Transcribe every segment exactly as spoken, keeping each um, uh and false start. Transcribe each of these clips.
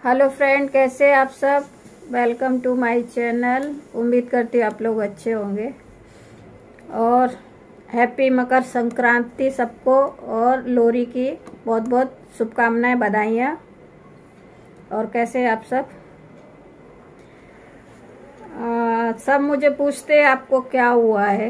Hello friend, कैसे आप सब। Welcome to my channel. उम्मीद करती हूँ आप लोग अच्छे होंगे और हैप्पी मकर संक्रांति सबको और लोहड़ी की बहुत बहुत शुभकामनाएं, बधाइयाँ। और कैसे आप सब आ, सब मुझे पूछते हैं आपको क्या हुआ है।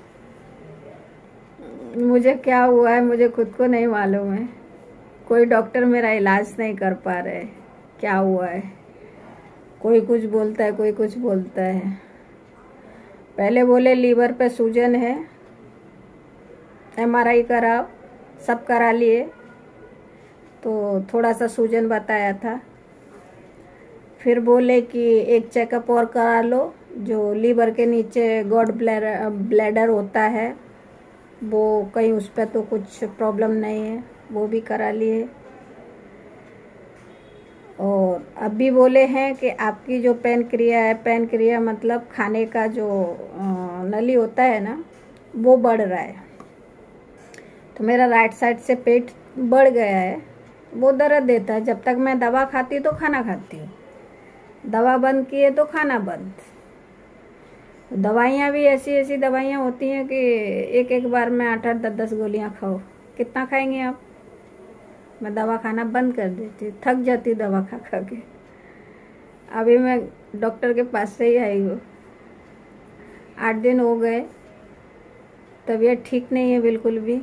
मुझे क्या हुआ है मुझे खुद को नहीं मालूम है। कोई डॉक्टर मेरा इलाज नहीं कर पा रहे क्या हुआ है। कोई कुछ बोलता है, कोई कुछ बोलता है। पहले बोले लीवर पे सूजन है, एमआरआई कराओ, सब करा लिए तो थोड़ा सा सूजन बताया था। फिर बोले कि एक चेकअप और करा लो, जो लीवर के नीचे गॉड ब्लैडर ब्लैडर होता है वो कहीं उस पर तो कुछ प्रॉब्लम नहीं है, वो भी करा लिए। और अभी बोले हैं कि आपकी जो पैनक्रिया है, पैनक्रिया मतलब खाने का जो नली होता है ना, वो बढ़ रहा है। तो मेरा राइट साइड से पेट बढ़ गया है, वो दर्द देता है। जब तक मैं दवा खाती तो खाना खाती हूँ, दवा बंद किए तो खाना बंद। दवाइयाँ भी ऐसी ऐसी दवाइयाँ होती हैं कि एक एक बार में आठ आठ दस दस गोलियाँ खाओ। कितना खाएंगे आप। मैं दवा खाना बंद कर देती, थक जाती दवा खा खा के। अभी मैं डॉक्टर के पास से ही आई हूँ, आठ दिन हो गए, तबीयत ठीक नहीं है बिल्कुल भी।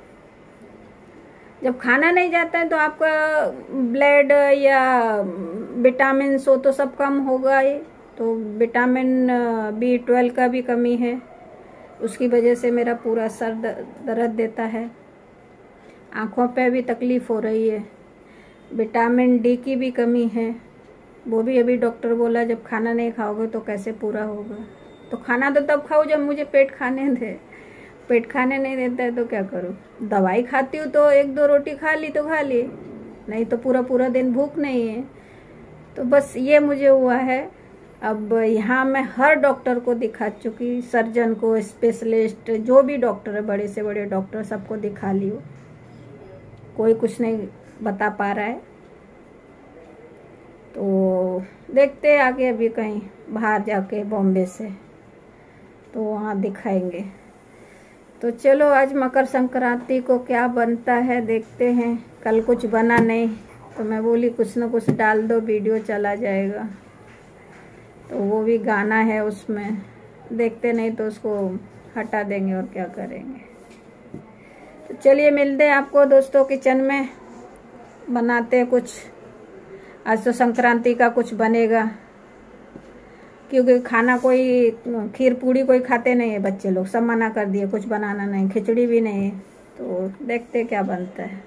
जब खाना नहीं जाता है तो आपका ब्लड या विटामिन हो तो सब कम होगा ही। तो विटामिन बी ट्वेल्व का भी कमी है, उसकी वजह से मेरा पूरा सर दर्द देता है। आँखों पे भी तकलीफ़ हो रही है। विटामिन डी की भी कमी है, वो भी अभी डॉक्टर बोला जब खाना नहीं खाओगे तो कैसे पूरा होगा। तो खाना तो तब खाओ जब मुझे पेट खाने दे। पेट खाने नहीं देता है तो क्या करूँ। दवाई खाती हूँ तो एक दो रोटी खा ली तो खा ली, नहीं तो पूरा पूरा दिन भूख नहीं है। तो बस ये मुझे हुआ है। अब यहाँ मैं हर डॉक्टर को दिखा चुकी, सर्जन को, स्पेशलिस्ट, जो भी डॉक्टर है, बड़े से बड़े डॉक्टर, सबको दिखा ली हूँ। कोई कुछ नहीं बता पा रहा है। तो देखते आगे, अभी कहीं बाहर जाके बॉम्बे से तो वहाँ दिखाएंगे। तो चलो आज मकर संक्रांति को क्या बनता है देखते हैं। कल कुछ बना नहीं तो मैं बोली कुछ ना कुछ डाल दो, वीडियो चला जाएगा। तो वो भी गाना है उसमें, देखते नहीं तो उसको हटा देंगे और क्या करेंगे। तो चलिए मिलते हैं आपको दोस्तों किचन में, बनाते हैं कुछ। आज तो संक्रांति का कुछ बनेगा, क्योंकि खाना कोई खीर पूड़ी कोई खाते नहीं है बच्चे लोग, सब मना कर दिए, कुछ बनाना नहीं, खिचड़ी भी नहीं। तो देखते क्या बनता है।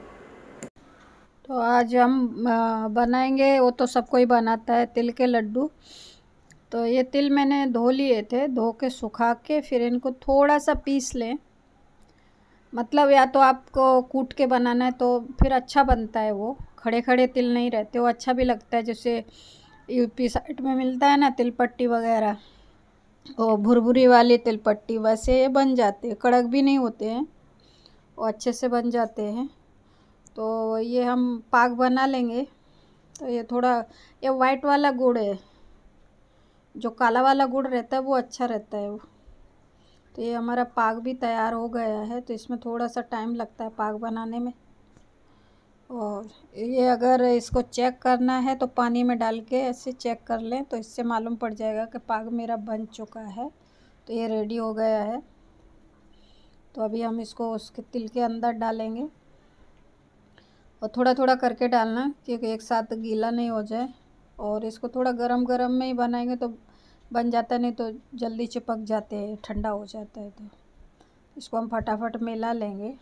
तो आज हम बनाएंगे, वो तो सब कोई बनाता है, तिल के लड्डू। तो ये तिल मैंने धो लिए थे, धो के सुखा के फिर इनको थोड़ा सा पीस लें। मतलब या तो आपको कूट के बनाना है तो फिर अच्छा बनता है, वो खड़े खड़े तिल नहीं रहते, वो अच्छा भी लगता है। जैसे यूपी साइड में मिलता है ना तिलपट्टी वगैरह, वो भुरभुरी वाली तिलपट्टी, वैसे ये बन जाते हैं, कड़क भी नहीं होते हैं, वो अच्छे से बन जाते हैं। तो ये हम पाक बना लेंगे। तो ये थोड़ा, ये वाइट वाला गुड़ है, जो काला वाला गुड़ रहता है वो अच्छा रहता है वो। तो ये हमारा पाक भी तैयार हो गया है। तो इसमें थोड़ा सा टाइम लगता है पाक बनाने में। और ये अगर इसको चेक करना है तो पानी में डाल के ऐसे चेक कर लें, तो इससे मालूम पड़ जाएगा कि पाक मेरा बन चुका है। तो ये रेडी हो गया है। तो अभी हम इसको उसके तिल के अंदर डालेंगे, और थोड़ा थोड़ा करके डालना क्योंकि एक साथ गीला नहीं हो जाए। और इसको थोड़ा गरम गरम में ही बनाएंगे तो बन जाता है, नहीं तो जल्दी चिपक जाते हैं, ठंडा हो जाता है। तो इसको हम फटाफट मिला लेंगे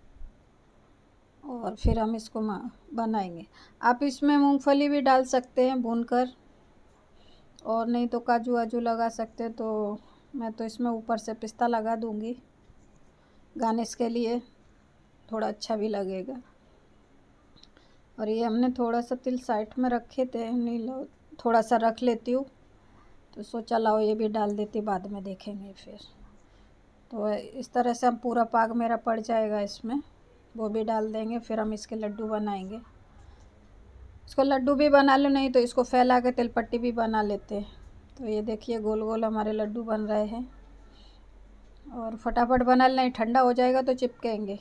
और फिर हम इसको बनाएंगे। आप इसमें मूंगफली भी डाल सकते हैं भूनकर, और नहीं तो काजू वाजू लगा सकते हैं। तो मैं तो इसमें ऊपर से पिस्ता लगा दूंगी गार्निश के लिए, थोड़ा अच्छा भी लगेगा। और ये हमने थोड़ा सा तिल साइड में रखे थे, नहीं लो थोड़ा सा रख लेती हूँ, तो सोचा लाओ ये भी डाल देती, बाद में देखेंगे फिर। तो इस तरह से हम पूरा पाक मेरा पड़ जाएगा इसमें, वो भी डाल देंगे, फिर हम इसके लड्डू बनाएंगे। इसको लड्डू भी बना लो, नहीं तो इसको फैला के तिलपट्टी भी बना लेते हैं। तो ये देखिए गोल गोल हमारे लड्डू बन रहे हैं, और फटाफट बना लें, ठंडा हो जाएगा तो चिपकेंगे।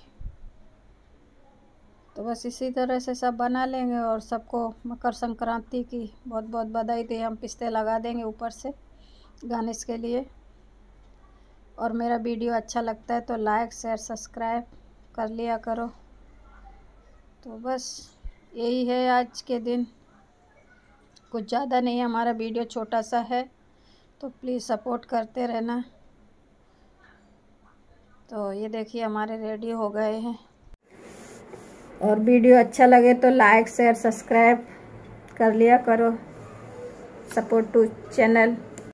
तो बस इसी तरह से सब बना लेंगे। और सबको मकर संक्रांति की बहुत बहुत बधाई। तो हम पिस्ते लगा देंगे ऊपर से गार्निश के लिए। और मेरा वीडियो अच्छा लगता है तो लाइक शेयर सब्सक्राइब कर लिया करो। तो बस यही है आज के दिन, कुछ ज़्यादा नहीं है, हमारा वीडियो छोटा सा है, तो प्लीज़ सपोर्ट करते रहना। तो ये देखिए हमारे रेडी हो गए हैं। और वीडियो अच्छा लगे तो लाइक शेयर सब्सक्राइब कर लिया करो। Support to channel.